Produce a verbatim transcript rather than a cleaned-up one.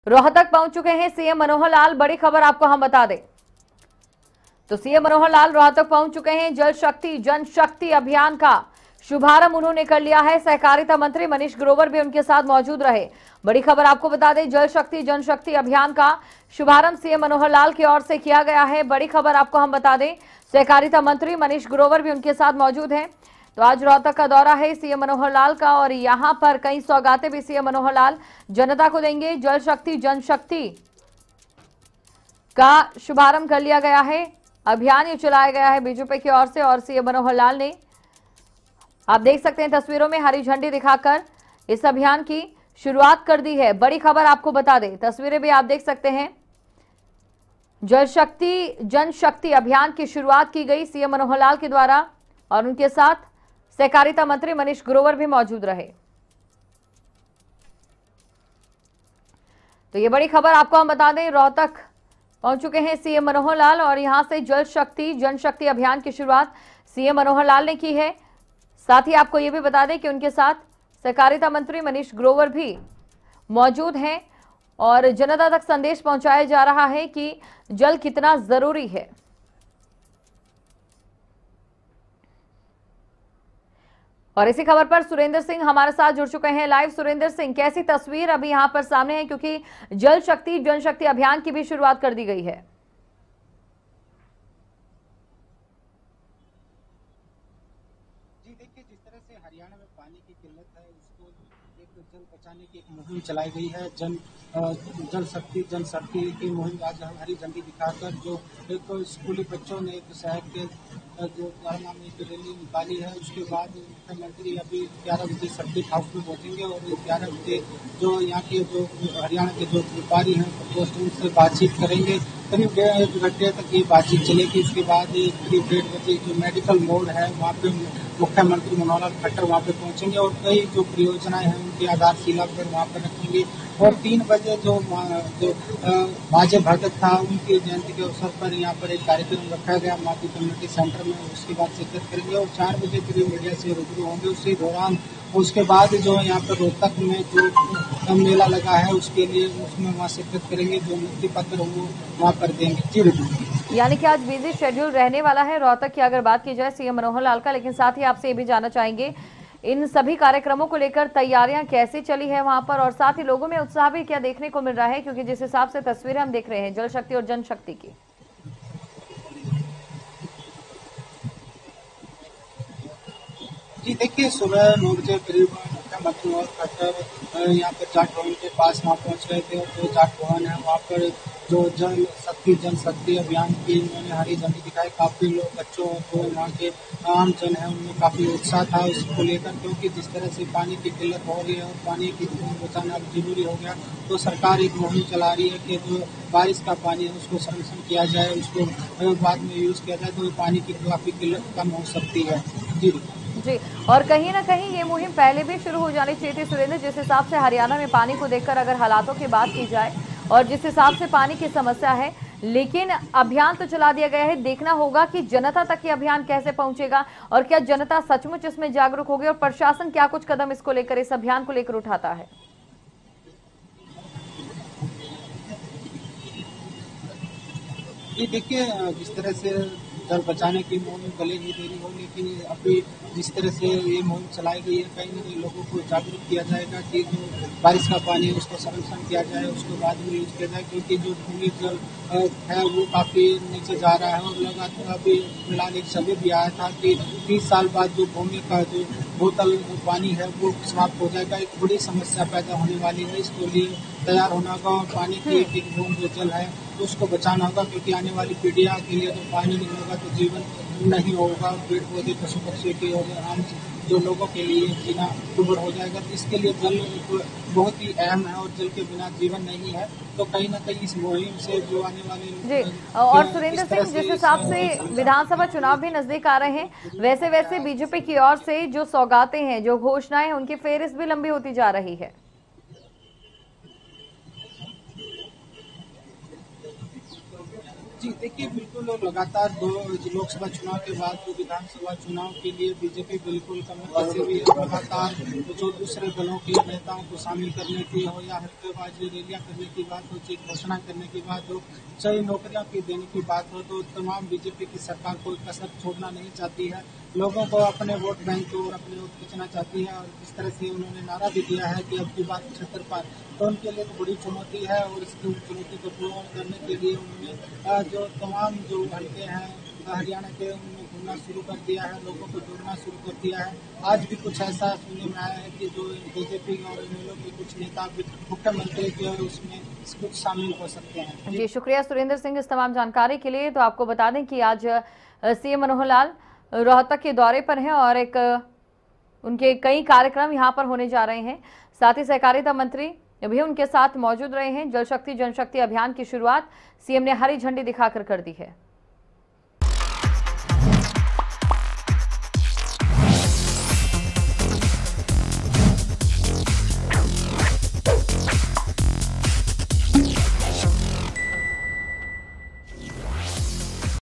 रोहतक पहुंच चुके हैं सीएम मनोहर लाल। बड़ी खबर आपको हम बता दें तो सीएम मनोहर लाल रोहतक पहुंच चुके हैं। जल शक्ति जन शक्ति अभियान का शुभारंभ उन्होंने कर लिया है। सहकारिता मंत्री मनीष ग्रोवर भी उनके साथ मौजूद रहे। बड़ी खबर आपको बता दें, जल शक्ति जन शक्ति अभियान का शुभारंभ सीएम मनोहर लाल की ओर से किया गया है। बड़ी खबर आपको हम बता दें, सहकारिता मंत्री मनीष ग्रोवर भी उनके साथ मौजूद हैं। तो आज रोहतक का दौरा है सीएम मनोहर लाल का और यहां पर कई सौगातें भी सीएम मनोहर लाल जनता को देंगे। जल शक्ति जन शक्ति का शुभारंभ कर लिया गया है। अभियान ये चलाया गया है बीजेपी की ओर से और सीएम मनोहर लाल ने, आप देख सकते हैं तस्वीरों में, हरी झंडी दिखाकर इस अभियान की शुरुआत कर दी है। बड़ी खबर आपको बता दें, तस्वीरें भी आप देख सकते हैं। जल शक्ति जन शक्ति अभियान की शुरुआत की गई सीएम मनोहर लाल के द्वारा और उनके साथ सहकारिता मंत्री मनीष ग्रोवर भी मौजूद रहे। तो ये बड़ी खबर आपको हम बता दें, रोहतक पहुंच चुके हैं सीएम मनोहर लाल और यहां से जल शक्ति जन शक्ति अभियान की शुरुआत सीएम मनोहर लाल ने की है। साथ ही आपको यह भी बता दें कि उनके साथ सहकारिता मंत्री मनीष ग्रोवर भी मौजूद हैं और जनता तक संदेश पहुंचाया जा रहा है कि जल कितना जरूरी है। और इसी खबर पर सुरेंद्र सिंह हमारे साथ जुड़ चुके हैं लाइव। सुरेंद्र सिंह, कैसी तस्वीर अभी यहां पर सामने है, क्योंकि जल शक्ति जन शक्ति अभियान की भी शुरुआत कर दी गई है। जी देखिए, जिस तरह से हरियाणा में पानी की किल्लत है, उसको एक जल बचाने की एक मुहिम चलाई गई है। जन जल शक्ति जन शक्ति की मुहिम आज हरी झंडी दिखाकर जो एक स्कूली बच्चों ने एक शहर के जो नाम एक रैली निकाली है, उसके बाद मुख्यमंत्री अभी ग्यारह बजे सर्किट हाउस में पहुंचेंगे और ग्यारह बजे जो यहाँ के जो हरियाणा के जो व्यापारी हैं पोस्ट उनसे बातचीत करेंगे। करीब डेढ़ एक घंटे तक ये बातचीत चलेगी। उसके बाद करीब डेढ़ बजे जो मेडिकल मोड है वहाँ पे मुख्यमंत्री मनोहर लाल खट्टर वहाँ पे पहुंचेंगे और कई जो परियोजनाएं हैं उनकी आधारशिला पर वहाँ पर रखेंगे। और तीन बजे जो जो बाजे भगत था उनकी जयंती के अवसर पर यहाँ पर एक कार्यक्रम रखा गया माटी कम्युनिटी सेंटर में, उसके बाद शिरकत करेंगे और चार बजे करीब मीडिया से रूबरू होंगे। उसी दौरान उसके बाद जो यहाँ पर रोहतक में जो मेला लगा है उसके लिए उसमें वहाँ शिरकत करेंगे, जो मुक्ति पत्र वो वहाँ पर देंगे। जी, यानी कि आज बिजी शेड्यूल रहने वाला है रोहतक की अगर बात की जाए सीएम मनोहर लाल का। लेकिन साथ ही आपसे ये भी जानना चाहेंगे, इन सभी कार्यक्रमों को लेकर तैयारियां कैसी चली है वहां पर और साथ ही लोगों में उत्साह भी क्या देखने को मिल रहा है, क्योंकि जिस हिसाब से तस्वीरें हम देख रहे हैं जल शक्ति और जन शक्ति की। जी देखिए, सुबह नौ बजे करीब मुख्यमंत्री और खट्टर यहाँ पर जाट भवन के पास वहाँ पहुँच गए थे और जो जाट भवन है वहाँ पर जो जल शक्ति जन शक्ति अभियान की उन्होंने हरी झंडी दिखाई। काफ़ी लोग बच्चों को वहाँ के आम जन है उनमें काफ़ी उत्साह था उसको लेकर, क्योंकि जिस तरह से पानी की किल्लत हो रही है और पानी की बचाना जरूरी हो गया, तो सरकार एक मुहिम चला रही है कि जो बारिश का पानी है उसको संरक्षण किया जाए, उसको बाद में यूज़ किया जाए तो पानी की काफ़ी किल्लत कम हो सकती है। जी जी, और कहीं ना कहीं ये मुहिम पहले भी शुरू हो जानी चाहिए थी सुरेंद्र। जिस हिसाब से हरियाणा में पानी को देखकर अगर हालातों की बात की जाए और जिस हिसाब से पानी की समस्या है, लेकिन अभियान तो चला दिया गया है। देखना होगा कि जनता तक ये अभियान कैसे पहुंचेगा और क्या जनता सचमुच इसमें जागरूक होगी और प्रशासन क्या कुछ कदम इसको लेकर इस अभियान को लेकर उठाता है। ये देखिए, जिस तरह से जल बचाने की मुहिम भले ही देरी हो, लेकिन अभी जिस तरह से ये मुहिम चलाई गई है कहीं ना कहीं लोगों को जागरूक किया जाएगा कि जो बारिश का पानी है उसको संरक्षण किया जाए, उसको बाद में यूज किया जाए, क्योंकि जो भूमि जल है वो काफ़ी नीचे जा रहा है। और लगातार अभी फिलहाल एक समय भी आया था कि तीस साल बाद जो भूमि का जो बोतल पानी है वो समाप्त हो जाएगा। एक बड़ी समस्या पैदा होने वाली है, इसके लिए तैयार होना होगा और पानी की एक एक बूंद जो जल है उसको बचाना होगा, क्योंकि आने वाली पीढ़ियाँ के लिए तो पानी नहीं होगा तो जीवन नहीं होगा। पेड़ पौधे पशु पक्षी के और आम जो लोगों के लिए जीना दुर्भर हो जाएगा। तो इसके लिए जल बहुत ही अहम है और जल के बिना जीवन नहीं है। तो कहीं ना कहीं इस मुहिम से जो आने वाले जी, और सुरेंद्र सिंह, जिस हिसाब से विधानसभा चुनाव भी नजदीक आ रहे हैं, वैसे वैसे बीजेपी की ओर से जो सौगातें हैं, जो घोषणाएं हैं, उनकी फेहरिस्त भी लंबी होती जा रही है। जी देखिए, बिल्कुल लगातार दो लोकसभा चुनाव के बाद तो विधानसभा चुनाव के लिए बीजेपी बिल्कुल कमर कसी हुई है। लगातार जो दूसरे दलों के नेताओं को शामिल करने की हो या हफ्तेबाजी रैलियां करने की बात हो, चाहे घोषणा करने की बात हो, चाहे नौकरियां की देने की बात हो, तो तमाम बीजेपी की सरकार कोई कसर छोड़ना नहीं चाहती है। लोगों को अपने वोट बैंक को और अपने वोट खींचना चाहती है। और इस तरह से उन्होंने नारा भी दिया है कि अब की बात पचहत्तर पार, तो उनके लिए बड़ी चुनौती है। और इसकी चुनौती को पूर्ण करने के लिए उन्होंने जो तमाम जो हल्के हैं हरियाणा के, उन्होंने घूमना शुरू कर दिया है, लोगों को जोड़ना शुरू कर दिया है। आज भी कुछ ऐसा सुनने में आया है कि जो बीजेपी और एमएलए के कुछ नेता मुख्यमंत्री के उसमें कुछ शामिल हो सकते हैं। जी शुक्रिया सुरेंद्र सिंह इस तमाम जानकारी के लिए। तो आपको बता दें कि आज सीएम मनोहर लाल रोहतक के दौरे पर हैं और एक उनके कई कार्यक्रम यहां पर होने जा रहे हैं। साथ ही सहकारिता मंत्री भी उनके साथ मौजूद रहे हैं। जल शक्ति जनशक्ति अभियान की शुरुआत सीएम ने हरी झंडी दिखाकर कर दी है।